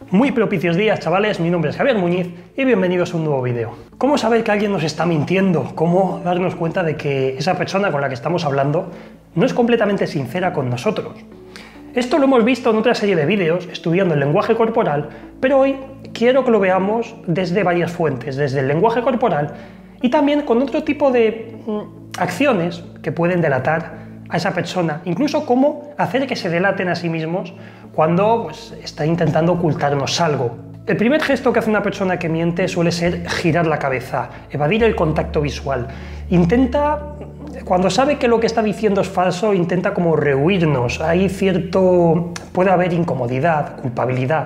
Muy propicios días, chavales, mi nombre es Javier Muñiz y bienvenidos a un nuevo vídeo. ¿Cómo saber que alguien nos está mintiendo? ¿Cómo darnos cuenta de que esa persona con la que estamos hablando no es completamente sincera con nosotros? Esto lo hemos visto en otra serie de vídeos estudiando el lenguaje corporal, pero hoy quiero que lo veamos desde varias fuentes, desde el lenguaje corporal y también con otro tipo de acciones que pueden delatar a esa persona, incluso cómo hacer que se delaten a sí mismos cuando está intentando ocultarnos algo. El primer gesto que hace una persona que miente suele ser girar la cabeza, evadir el contacto visual. Cuando sabe que lo que está diciendo es falso, intenta como rehuirnos. Puede haber incomodidad, culpabilidad.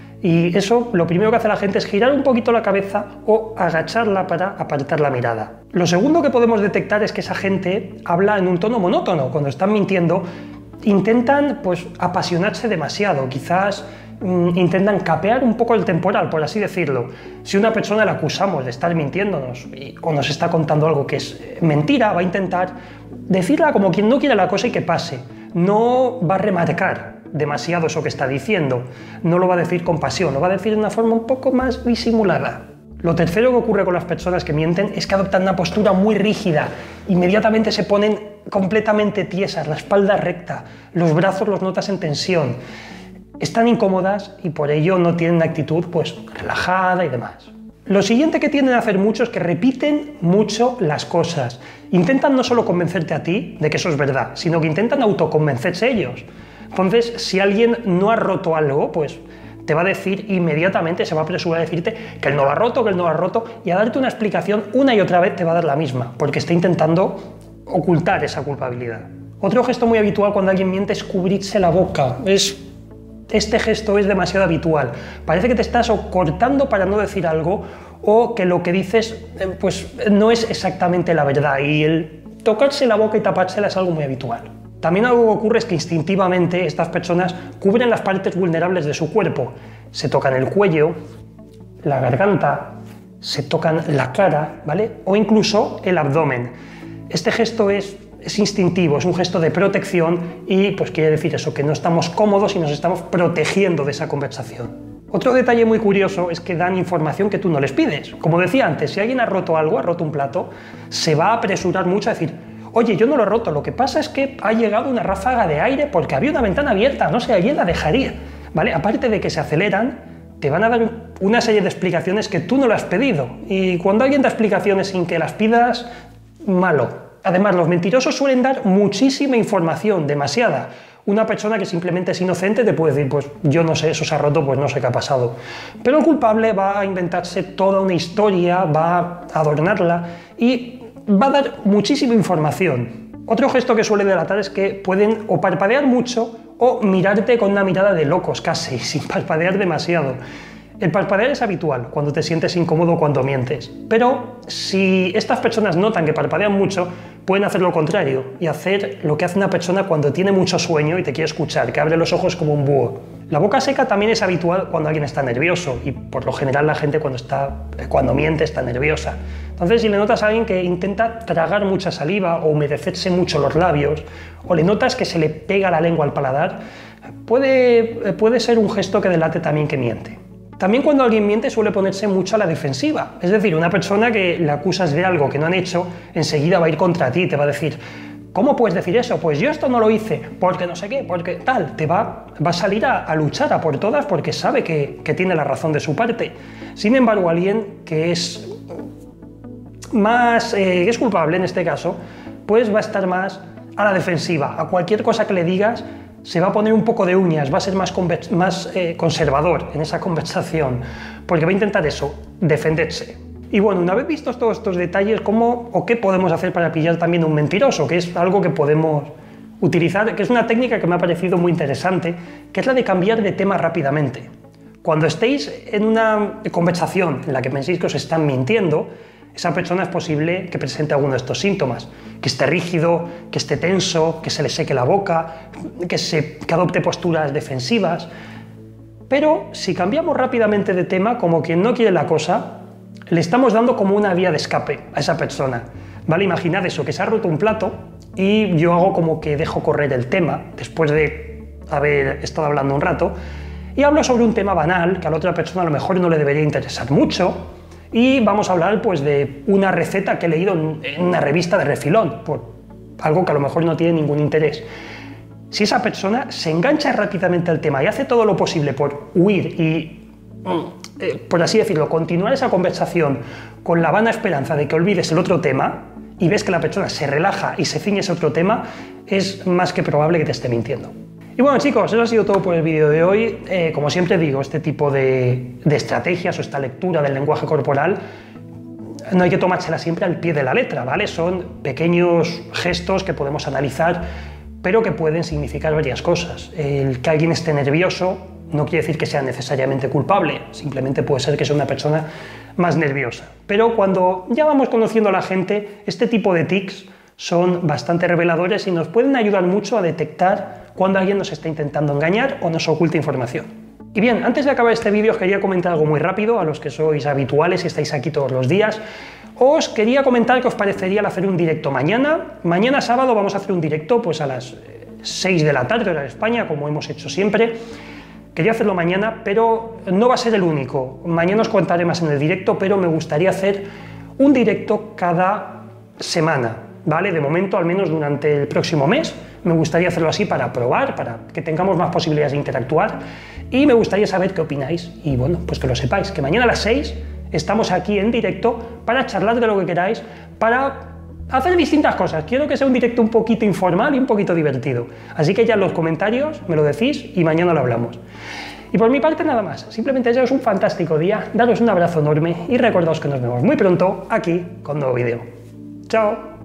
Y eso, lo primero que hace la gente es girar un poquito la cabeza o agacharla para apartar la mirada. Lo segundo que podemos detectar es que esa gente habla en un tono monótono. Cuando están mintiendo, intentan apasionarse demasiado, quizás intentan capear un poco el temporal, por así decirlo. Si una persona la acusamos de estar mintiéndonos o nos está contando algo que es mentira, va a intentar decirla como quien no quiere la cosa y que pase. No va a remarcar demasiado eso que está diciendo, no lo va a decir con pasión, lo va a decir de una forma un poco más disimulada. Lo tercero que ocurre con las personas que mienten es que adoptan una postura muy rígida, inmediatamente se ponen completamente tiesas, la espalda recta, los brazos los notas en tensión, están incómodas y por ello no tienen una actitud relajada y demás. Lo siguiente que tienden a hacer mucho es que repiten mucho las cosas, intentan no solo convencerte a ti de que eso es verdad, sino que intentan autoconvencerse ellos. Entonces, si alguien no ha roto algo, te va a decir inmediatamente, se va a apresurar a decirte que él no lo ha roto, que él no lo ha roto, y a darte una explicación una y otra vez te va a dar la misma, porque está intentando ocultar esa culpabilidad. Otro gesto muy habitual cuando alguien miente es cubrirse la boca. Este gesto es demasiado habitual. Parece que te estás cortando para no decir algo o que lo que dices no es exactamente la verdad, y el tocarse la boca y tapársela es algo muy habitual. También algo que ocurre es que instintivamente estas personas cubren las partes vulnerables de su cuerpo. Se tocan el cuello, la garganta, se tocan la cara, ¿vale? O incluso el abdomen. Este gesto es instintivo, es un gesto de protección y quiere decir eso, que no estamos cómodos y nos estamos protegiendo de esa conversación. Otro detalle muy curioso es que dan información que tú no les pides. Como decía antes, si alguien ha roto algo, ha roto un plato, se va a apresurar mucho a decir: oye, yo no lo he roto, lo que pasa es que ha llegado una ráfaga de aire porque había una ventana abierta, no sé, alguien la dejaría, ¿vale? Aparte de que se aceleran, te van a dar una serie de explicaciones que tú no le has pedido. Y cuando alguien da explicaciones sin que las pidas, malo. Además, los mentirosos suelen dar muchísima información, demasiada. Una persona que simplemente es inocente te puede decir: yo no sé, eso se ha roto, no sé qué ha pasado. Pero el culpable va a inventarse toda una historia, va a adornarla y va a dar muchísima información. Otro gesto que suele delatar es que pueden o parpadear mucho o mirarte con una mirada de locos casi, sin parpadear demasiado. El parpadear es habitual cuando te sientes incómodo cuando mientes, pero si estas personas notan que parpadean mucho, pueden hacer lo contrario y hacer lo que hace una persona cuando tiene mucho sueño y te quiere escuchar, que abre los ojos como un búho. La boca seca también es habitual cuando alguien está nervioso y por lo general la gente cuando miente está nerviosa. Entonces, si le notas a alguien que intenta tragar mucha saliva o humedecerse mucho los labios, o le notas que se le pega la lengua al paladar, puede ser un gesto que delate también que miente. También cuando alguien miente suele ponerse mucho a la defensiva, es decir, una persona que le acusas de algo que no han hecho, enseguida va a ir contra ti, te va a decir: ¿cómo puedes decir eso? Pues yo esto no lo hice, porque no sé qué, porque tal. Va a salir a luchar a por todas porque sabe que tiene la razón de su parte. Sin embargo, alguien que es culpable en este caso, va a estar más a la defensiva. A cualquier cosa que le digas se va a poner un poco de uñas, va a ser más conservador en esa conversación, porque va a intentar defenderse. Y bueno, una vez vistos todos estos detalles, ¿qué podemos hacer para pillar también a un mentiroso? Que es algo que podemos utilizar, que es una técnica que me ha parecido muy interesante, que es la de cambiar de tema rápidamente. Cuando estéis en una conversación en la que penséis que os están mintiendo, esa persona es posible que presente alguno de estos síntomas, que esté rígido, que esté tenso, que se le seque la boca, que adopte posturas defensivas. Pero si cambiamos rápidamente de tema, como quien no quiere la cosa, le estamos dando como una vía de escape a esa persona. ¿Vale? Imaginad eso, que se ha roto un plato y yo hago como que dejo correr el tema después de haber estado hablando un rato y hablo sobre un tema banal que a la otra persona a lo mejor no le debería interesar mucho, y vamos a hablar pues de una receta que he leído en una revista de refilón, por algo que a lo mejor no tiene ningún interés. Si esa persona se engancha rápidamente al tema y hace todo lo posible por huir y, por así decirlo, continuar esa conversación con la vana esperanza de que olvides el otro tema, y ves que la persona se relaja y se ciñe ese otro tema, es más que probable que te esté mintiendo. Y bueno, chicos, eso ha sido todo por el vídeo de hoy. Como siempre digo, este tipo de estrategias o esta lectura del lenguaje corporal no hay que tomársela siempre al pie de la letra, ¿vale? Son pequeños gestos que podemos analizar, pero que pueden significar varias cosas. El que alguien esté nervioso no quiere decir que sea necesariamente culpable, simplemente puede ser que sea una persona más nerviosa. Pero cuando ya vamos conociendo a la gente, este tipo de tics son bastante reveladores y nos pueden ayudar mucho a detectar cuando alguien nos está intentando engañar o nos oculta información. Y bien, antes de acabar este vídeo os quería comentar algo muy rápido a los que sois habituales y estáis aquí todos los días. Os quería comentar qué os parecería hacer un directo mañana. Mañana sábado vamos a hacer un directo pues a las 6 de la tarde hora de España, como hemos hecho siempre. Quería hacerlo mañana, pero no va a ser el único. Mañana os contaré más en el directo, pero me gustaría hacer un directo cada semana, ¿vale? De momento, al menos durante el próximo mes, me gustaría hacerlo así para probar, para que tengamos más posibilidades de interactuar, y me gustaría saber qué opináis. Y bueno, pues que lo sepáis, que mañana a las 6 estamos aquí en directo para charlar de lo que queráis, para hacer distintas cosas. Quiero que sea un directo un poquito informal y un poquito divertido. Así que ya en los comentarios me lo decís y mañana lo hablamos. Y por mi parte nada más. Simplemente desearos un fantástico día, daros un abrazo enorme y recordaos que nos vemos muy pronto aquí con un nuevo vídeo. ¡Chao!